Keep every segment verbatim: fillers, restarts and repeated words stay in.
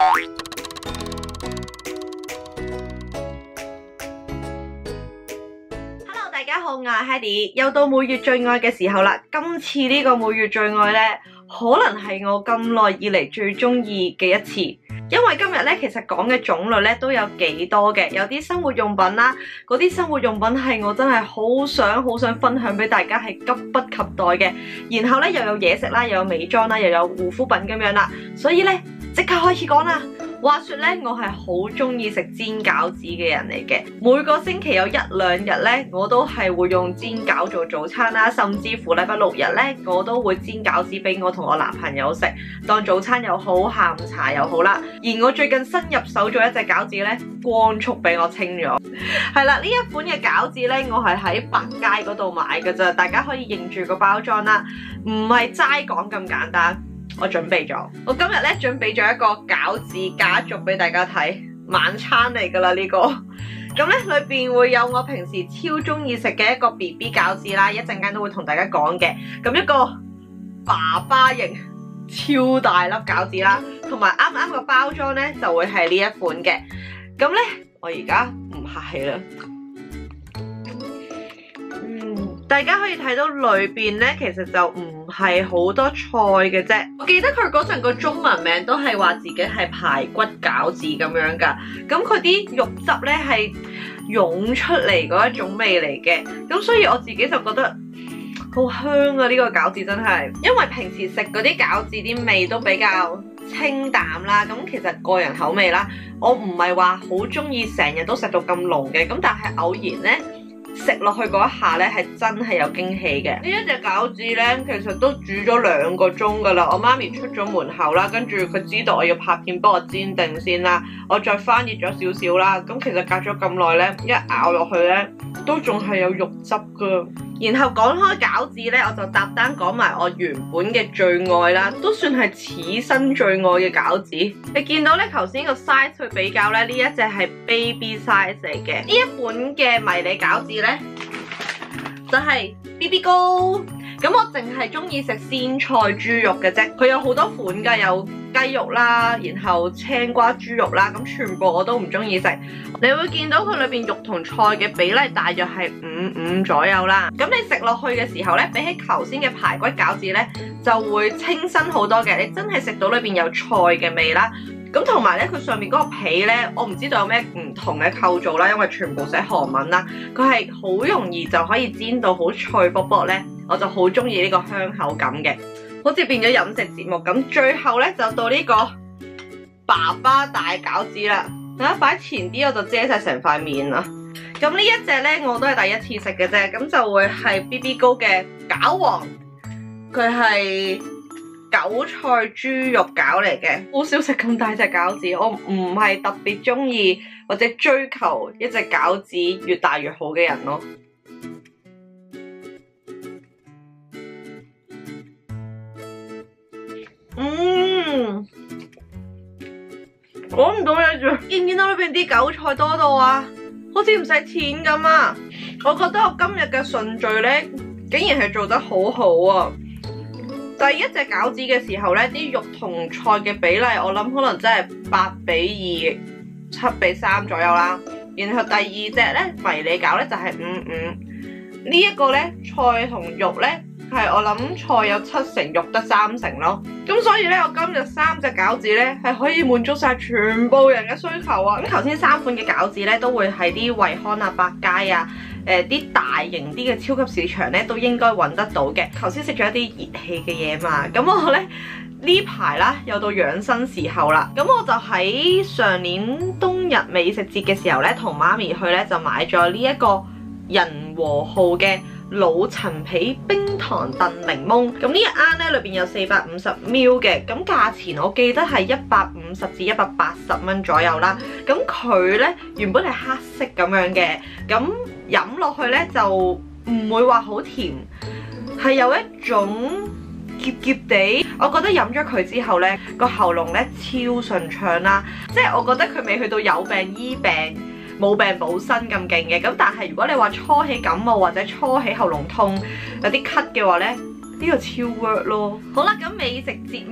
Hello， 大家好，我係 Hedy， 又到每月最愛嘅時候啦。今次呢個每月最愛呢，可能係我咁耐以嚟最中意嘅一次，因為今日呢，其實講嘅種類呢都有幾多嘅，有啲生活用品啦，嗰啲生活用品係我真係好想好想分享俾大家，係急不及待嘅。然後呢，又有嘢食啦，又有美妝啦，又有護膚品咁樣啦，所以呢，即刻開始講啦。話說咧，我係好中意食煎餃子嘅人嚟嘅。每個星期有一兩日咧，我都係會用煎餃做早餐啦，甚至乎禮拜六日咧，我都會煎餃子俾我同我男朋友食，當早餐又好，下午茶又好啦。而我最近新入手咗一隻餃子咧，光速俾我清咗。係啦，呢一款嘅餃子咧，我係喺百佳嗰度買㗎咋，大家可以認住個包裝啦，唔係齋講咁簡單。我準備咗，我今日咧準備咗一個餃子家族俾大家睇，晚餐嚟噶啦呢個。咁咧裏邊會有我平時超中意食嘅一個 B B 餃子啦，一陣間都會同大家講嘅。咁一個爸爸型超大粒餃子啦，同埋啱啱個包裝咧就會係呢一款嘅。咁咧我而家唔客氣啦。大家可以睇到裏邊咧，其實就唔係好多菜嘅啫。我記得佢嗰陣個中文名都係話自己係排骨餃子咁樣噶。咁佢啲肉汁咧係湧出嚟嗰一種味嚟嘅。咁所以我自己就覺得好香啊！呢個餃子真係，因為平時食嗰啲餃子啲味都比較清淡啦。咁其實個人口味啦，我唔係話好中意成日都食到咁濃嘅。咁但係偶然咧，食落去嗰一下咧，係真係有驚喜嘅。呢一隻餃子咧，其實都煮咗兩個鐘噶啦。我媽咪出咗門口啦，跟住佢知道我要拍片，幫我煎定先啦。我再翻熱咗少少啦。咁其實隔咗咁耐咧，一咬落去咧，都仲係有肉汁噶。然後講開餃子咧，我就搭單講埋我原本嘅最愛啦，都算係此生最愛嘅餃子。你見到咧，頭先個 size 去比較咧，呢一隻係 baby size 嚟嘅。呢一款嘅迷你餃子咧，就係 B B 糕。咁我淨係中意食鮮菜豬肉嘅啫，佢有好多款噶，有雞肉啦，然後青瓜豬肉啦，咁全部我都唔中意食。你會見到佢裏邊肉同菜嘅比例大約係五五左右啦。咁你食落去嘅時候咧，比起頭先嘅排骨餃子咧，就會清新好多嘅。你真係食到裏邊有菜嘅味啦。咁同埋咧，佢上面嗰個皮咧，我唔知道有咩唔同嘅構造啦，因為全部寫韓文啦。佢係好容易就可以煎到好脆卜卜咧，我就好中意呢個香口感嘅，好似變咗飲食節目咁。最後咧就到呢個爸爸大餃子啦，等一擺前啲我就遮晒成塊面啦。咁呢一隻咧我都係第一次食嘅啫，咁就會係 B B 糕嘅餃王，佢係韭菜豬肉餃嚟嘅，好少食咁大隻餃子，我唔係特別中意或者追求一隻餃子越大越好嘅人咯。嗯，講唔到嘢住，見唔見到裏邊啲韭菜多到啊？好似唔使錢咁啊！我覺得我今日嘅順序咧，竟然係做得好好啊！第一隻餃子嘅時候咧，啲肉同菜嘅比例，我諗可能真係八比二、七比三左右啦。然後第二隻咧迷你餃咧就係五五，呢一個咧菜同肉咧係我諗菜有七成，肉得三成咯。咁所以咧，我今日三隻餃子咧係可以滿足晒全部人嘅需求啊！咁頭先三款嘅餃子咧都會喺啲惠康啊、百佳啊。誒啲、呃、大型啲嘅超級市場咧都應該揾得到嘅。頭先食咗一啲熱氣嘅嘢嘛，咁我咧呢排啦又到養生時候啦，咁我就喺上年冬日美食節嘅時候咧，同媽咪去咧就買咗呢一個仁和號嘅老陳皮冰糖燉檸檬。咁呢一啱咧裏邊有四百五十 ml 嘅，咁價錢我記得係一百五十至一百八十蚊左右啦。咁佢咧原本係黑色咁樣嘅，咁飲落去咧就唔會話好甜，係有一種澀澀地。我覺得飲咗佢之後咧，個喉嚨咧超順暢啦，即係我覺得佢未去到有病醫病冇病補身咁勁嘅。咁但係如果你話初起感冒或者初起喉嚨痛有啲咳嘅話咧，呢個超 work 咯。好啦，咁美食節目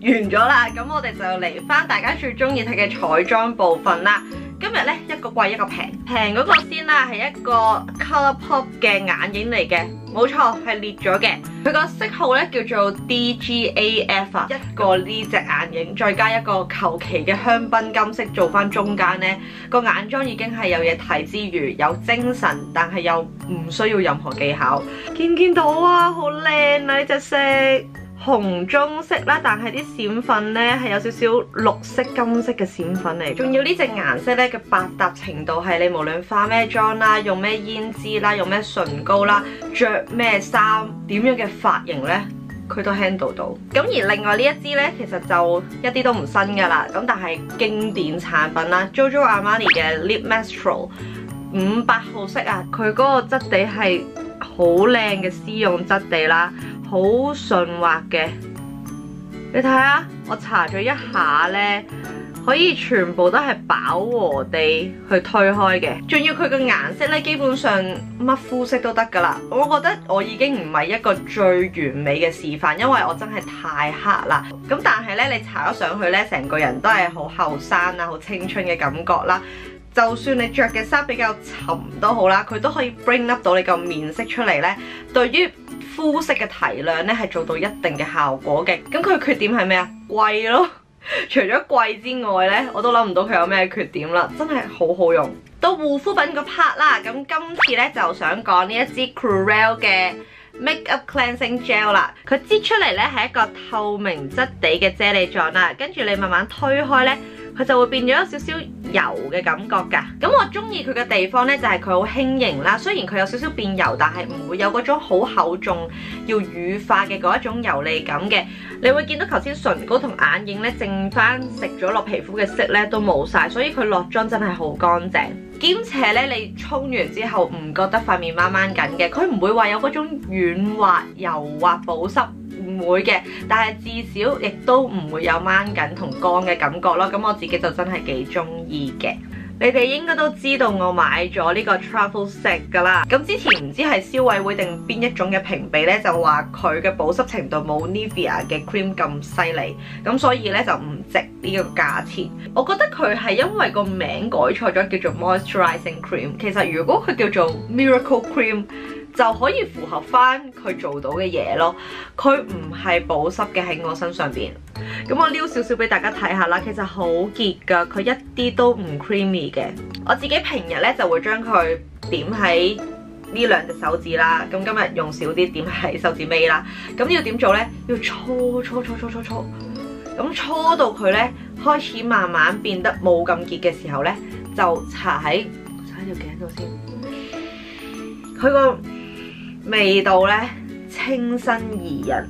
完咗啦，咁我哋就嚟翻大家最中意睇嘅彩妝部分啦。今日咧一個貴一個平，平嗰個先啦，係一個 ColourPop 嘅眼影嚟嘅，冇錯係裂咗嘅。佢個色號咧叫做 D G A F 啊，一個呢隻眼影，再加一個求其嘅香檳金色做翻中間咧，個眼妝已經係有嘢睇之餘有精神，但係又唔需要任何技巧。見唔見到啊？好靚啊呢隻色！紅棕色啦，但係啲閃粉咧係有少少綠色金色嘅閃粉嚟，仲要呢隻顏色咧嘅百搭程度係你無論化咩妝啦，用咩胭脂啦，用咩唇膏啦，着咩衫，點樣嘅髮型咧，佢都 handle 到。咁而另外呢一支咧，其實就一啲都唔新噶啦，咁但係經典產品啦 ，Giorgio Armani 嘅 Lip Maestro 五百號色啊，佢嗰個質地係好靚嘅絲絨質地啦。好順滑嘅，你睇下，我搽咗一下呢，可以全部都係飽和地去推開嘅，仲要佢個顏色呢，基本上乜膚色都得噶啦。我覺得我已經唔係一個最完美嘅示範，因為我真係太黑啦。咁但係呢，你搽咗上去呢，成個人都係好後生啊，好青春嘅感覺啦。就算你着嘅衫比較沉都好啦，佢都可以 bring up 到你個面色出嚟呢。對於膚色嘅提亮咧係做到一定嘅效果嘅，咁佢缺點係咩啊？貴咯，除咗貴之外咧，我都諗唔到佢有咩缺點啦，真係好好用。到護膚品個 part 啦，咁今次咧就想講呢一支 Clarel 嘅 Makeup Cleansing Gel 啦，佢擠出嚟咧係一個透明質地嘅啫喱狀啦，跟住你慢慢推開咧，佢就會變咗有少少油嘅感覺㗎。咁我中意佢嘅地方呢，就係佢好輕盈啦。雖然佢有少少變油，但係唔會有嗰種好厚重要乳化嘅嗰一種油膩感嘅。你會見到頭先唇膏同眼影呢，剩翻食咗落皮膚嘅色呢都冇晒，所以佢落妝真係好乾淨。兼且呢，你沖完之後唔覺得塊面掹掹緊嘅，佢唔會話有嗰種軟滑、油滑、保濕。唔會嘅，但係至少亦都唔會有掹緊同乾嘅感覺咯。咁我自己就真係幾中意嘅。你哋應該都知道我買咗呢個 Travel Set 㗎啦。咁之前唔知係消委會定邊一種嘅評比呢，就話佢嘅保濕程度冇 Nivea 嘅 cream 咁犀利，咁所以呢，就唔值呢個價錢。我覺得佢係因為個名改錯咗，叫做 Moisturizing Cream。其實如果佢叫做 Miracle Cream，就可以符合翻佢做到嘅嘢咯。佢唔係保濕嘅喺我身上邊。咁我撩少少俾大家睇下啦，其實好結㗎，佢一啲都唔 creamy 嘅。我自己平日咧就會將佢點喺呢兩隻手指啦，咁今日用少啲點喺手指尾啦。咁要點做咧？要搓搓搓搓搓搓，咁搓到佢咧開始慢慢變得冇咁結嘅時候咧，就搽喺搽喺條頸度先。佢個味道咧清新宜人，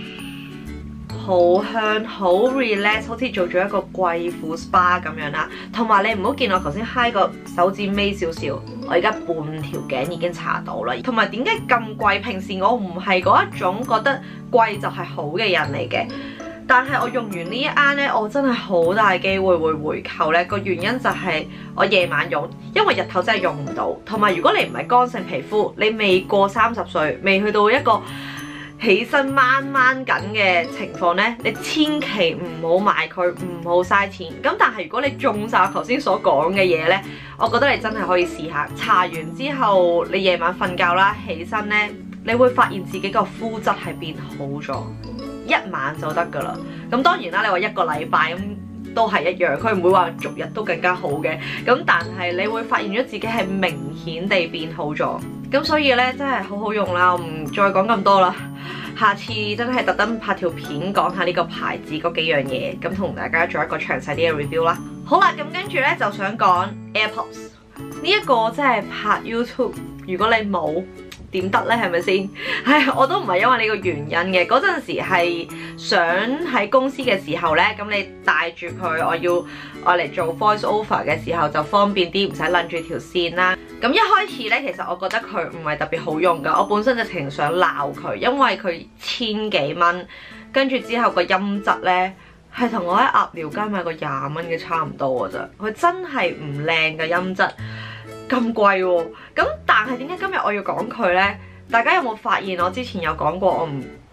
好香，好 relax， 好似做咗一個貴婦 spa 咁樣啦。同埋你唔好見我頭先揩個手指尾少少，我而家半條頸已經搽到啦。同埋點解咁貴？平時我唔係嗰一種覺得貴就係好嘅人嚟嘅。但係我用完呢一啱咧，我真係好大機會會回購咧。個原因就係我夜晚用，因為日頭真係用唔到。同埋如果你唔係乾性皮膚，你未過三十歲，未去到一個起身掹掹緊嘅情況咧，你千祈唔好買佢，唔好嘥錢。咁但係如果你中晒我頭先所講嘅嘢咧，我覺得你真係可以試下。搽完之後，你夜晚瞓覺啦，起身咧，你會發現自己個膚質係變好咗。一晚就得噶啦，咁當然啦，你話一個禮拜咁都係一樣，佢唔會話逐日都更加好嘅，咁但係你會發現咗自己係明顯地變好咗，咁所以呢，真係好好用啦，我唔再講咁多啦，下次真係特登拍條片講下呢個牌子嗰幾樣嘢，咁同大家做一個詳細啲嘅 review 啦。好啦，咁跟住呢，就想講 AirPods 呢一個真係拍 YouTube， 如果你冇，點得咧？係咪先？唉，我都唔係因為呢個原因嘅。嗰陣時係想喺公司嘅時候咧，咁你帶住佢，我要我嚟做 voice over 嘅時候就方便啲，唔使擸住條線啦。咁一開始咧，其實我覺得佢唔係特別好用㗎。我本身就情想鬧佢，因為佢千幾蚊，跟住之後個音質咧係同我喺鴨寮街買個廿蚊嘅差唔多㗎咋。佢真係唔靚嘅音質。咁貴喎，咁但係點解今日我要講佢呢？大家有冇發現我之前有講過我唔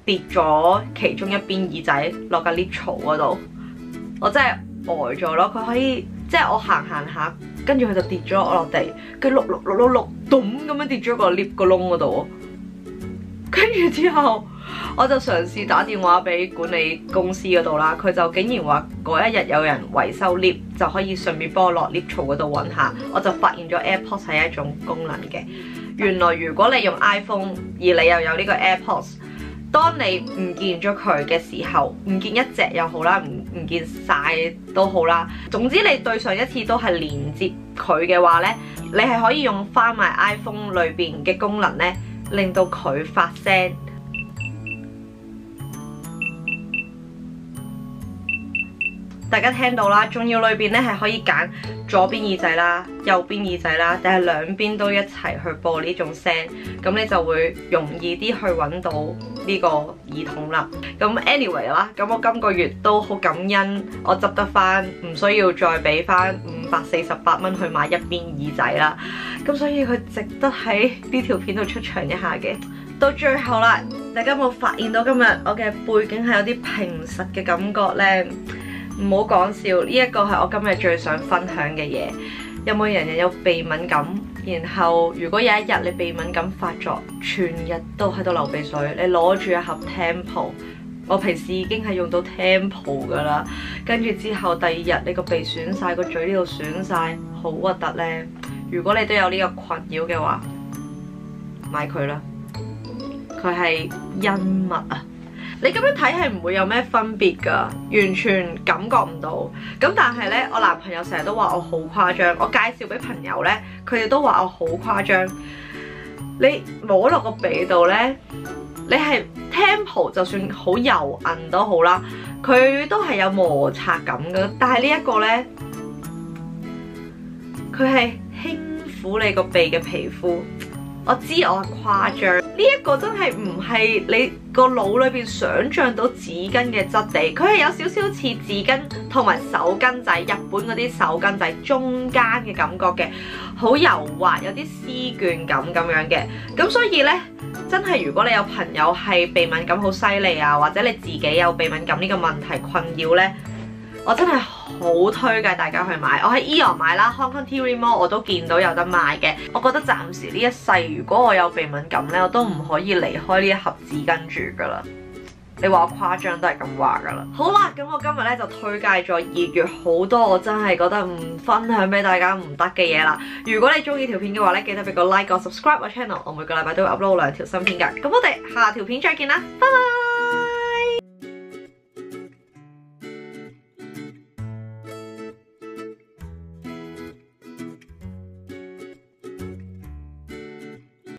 跌咗其中一邊耳仔落架 lift 槽嗰度，我真係呆咗咯。佢可以即係我行行下，跟住佢就跌咗我落地，跟住碌碌碌碌碌，咚咁樣跌咗個 lift 個窿嗰度。跟住之後，我就嘗試打電話俾管理公司嗰度啦，佢就竟然話嗰一日有人維修 lift，就可以順便幫我落 lift 槽嗰度揾下。我就發現咗 AirPods 係一種功能嘅。原來如果你用 iPhone 而你又有呢個 AirPods， 當你唔見咗佢嘅時候，唔見一隻又好啦，唔唔見晒都好啦，總之你對上一次都係連接佢嘅話呢，你係可以用翻埋 iPhone 裏邊嘅功能呢，令到佢發聲。大家聽到啦，仲要裏邊咧係可以揀左邊耳仔啦、右邊耳仔啦，定係兩邊都一齊去播呢種聲，咁你就會容易啲去揾到呢個耳筒啦。咁 anyway 啦，咁我今個月都好感恩，我執得翻，唔需要再俾翻五百四十八蚊去買一邊耳仔啦。咁所以佢值得喺呢條片度出場一下嘅。到最後啦，大家有冇發現到今日我嘅背景係有啲平實嘅感覺呢？唔好講笑，呢一個係我今日最想分享嘅嘢。有冇人人有鼻敏感？然後如果有一日你鼻敏感發作，全日都喺度流鼻水，你攞住一盒 Tempo， 我平時已經係用到 Tempo 噶啦，跟住之後第二日你個鼻損晒，個嘴呢度損晒，好核突呢。如果你都有呢個困擾嘅話，買佢啦，佢係恩物啊！你咁樣睇係唔會有咩分別㗎，完全感覺唔到。咁但係呢，我男朋友成日都話我好誇張，我介紹俾朋友呢，佢哋都話我好誇張。你摸落個鼻度呢，你係 Tempo 就算好柔韌都好啦，佢都係有摩擦感㗎。但係呢一個呢，佢係輕撫你個鼻嘅皮膚。我知我誇張，呢一個真係唔係你個腦裏邊想像到紙巾嘅質地，佢係有少少似紙巾同埋手巾仔，日本嗰啲手巾仔中間嘅感覺嘅，好柔滑，有啲絲絹感咁樣嘅。咁所以呢，真係如果你有朋友係鼻敏感好犀利啊，或者你自己有鼻敏感呢個問題困擾呢，我真係好推介大家去買。我喺 Eon 買啦 ，Hong Kong Tiri Mall 我都見到有得賣嘅。我覺得暫時呢一世，如果我有鼻敏感呢，我都唔可以離開呢一盒紙巾住噶啦。你話我誇張都係咁話噶啦。好啦，咁我今日呢就推介咗二月好多我真係覺得唔分享俾大家唔得嘅嘢啦。如果你中意條片嘅話呢，記得俾個 like 個 subscribe 我 channel， 我每個禮拜都會 upload 兩條新片噶。咁我哋下條片再見啦，拜拜。